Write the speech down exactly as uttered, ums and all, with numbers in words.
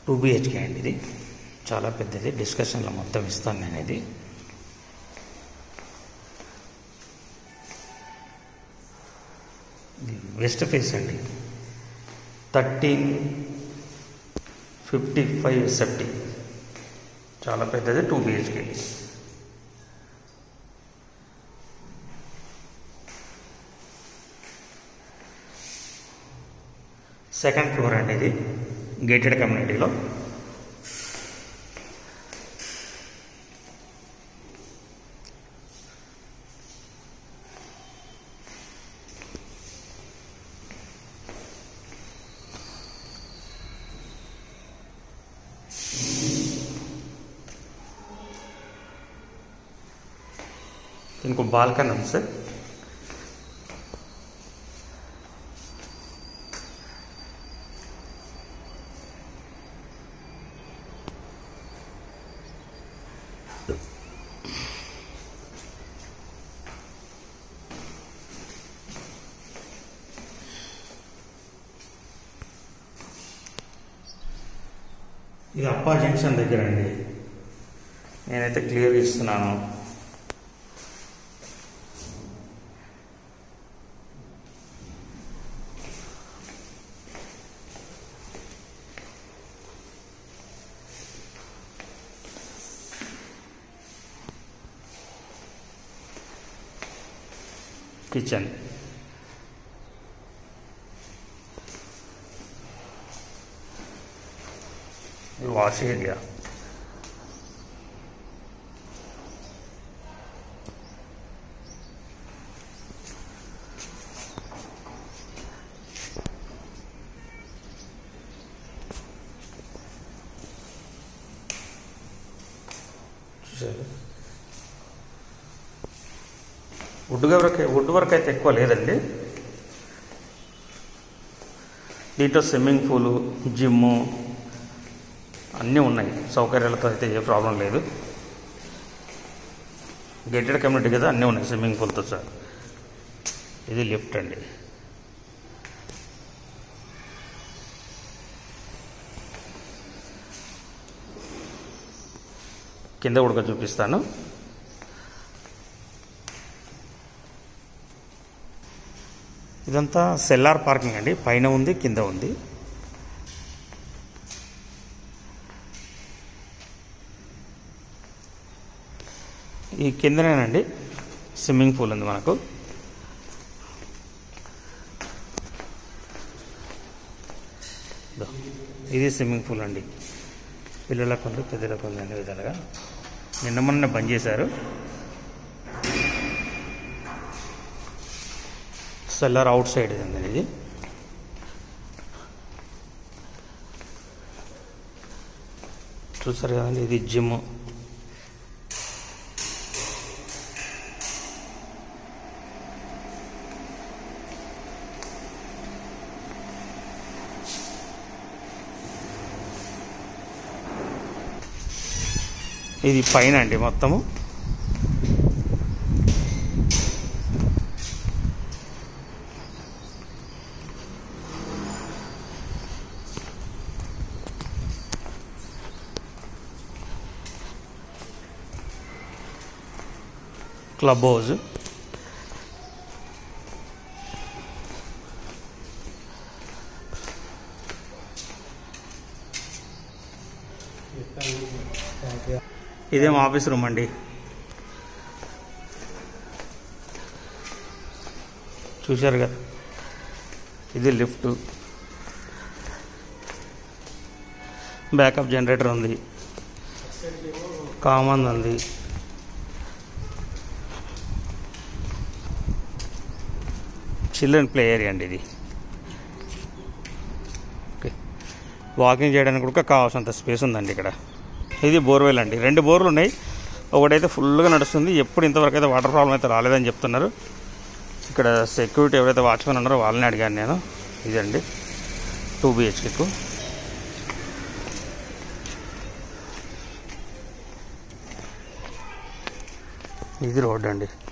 Two BHK అండి. ఇది చాలా పెద్దది, డిస్కషన్లో మొత్తం ఇస్తాను నేను. ఇది వెస్ట్ ఫేస్ అండి. థర్టీన్ ఫిఫ్టీ ఫైవ్ ఎస్ఎఫ్టీ, చాలా పెద్దది, టూ బిహెచ్కే. సెకండ్ ఫ్లోర్ అండి. ఇది గేటెడ్ కమ్యూనిటీలో. ఇంకో బాల్కనీ ఉంది సార్. ఇది అప్పా జంక్షన్ దగ్గర అండి. నేనైతే క్లియర్ ఇస్తున్నాను. Kitchen, wash area, wood work wood work అయితే ఎక్కువ లేదండి. దీంట్లో స్విమ్మింగ్ పూలు, జిమ్ము అన్నీ ఉన్నాయి. సౌకర్యాలతో అయితే ఏ ప్రాబ్లం లేదు. గేటెడ్ కమ్యూనిటీ కదా, అన్నీ ఉన్నాయి స్విమ్మింగ్ పూల్తో సార్. ఇది లిఫ్ట్ అండి. కింద కూడా చూపిస్తాను. ఇదంతా సెల్లార్ పార్కింగ్ అండి. పైన ఉంది, కింద ఉంది. ఈ కిందనేనండి స్విమ్మింగ్ పూల్ ఉంది మనకు. ఇది స్విమ్మింగ్ పూల్ అండి. పిల్లలకు ఉంది, పెద్దలకు ఉంది, అన్ని విధాలుగా. నిన్న మొన్న బంద్ చేశారు. సెల్లర్ అవుట్ సైడ్ ఉంది ఇది. చూసారు కదండి, ఇది జిమ్. ఇది పైన అండి మొత్తము. క్లబ్ హౌస్, ఇదేమో ఆఫీస్ రూమ్ అండి. చూశారు కదా, ఇది లిఫ్ట్, బ్యాకప్ జనరేటర్ ఉంది, కామన్ ఉంది. చిల్డ్రన్ ప్లే ఏరియా అండి ఇది. ఓకే, వాకింగ్ చేయడానికి కూడా కావాల్సినంత స్పేస్ ఉందండి ఇక్కడ. ఇది బోర్వెల్ అండి. రెండు బోర్లు ఉన్నాయి. ఒకటైతే ఫుల్గా నడుస్తుంది. ఎప్పుడు ఇంతవరకు అయితే వాటర్ ప్రాబ్లం అయితే రాలేదని చెప్తున్నారు. ఇక్కడ సెక్యూరిటీ ఎవరైతే వాచ్మెన్ ఉన్నారో వాళ్ళని అడిగాను నేను. ఇదండి టూ బిహెచ్కేకు. ఇది రోడ్ అండి.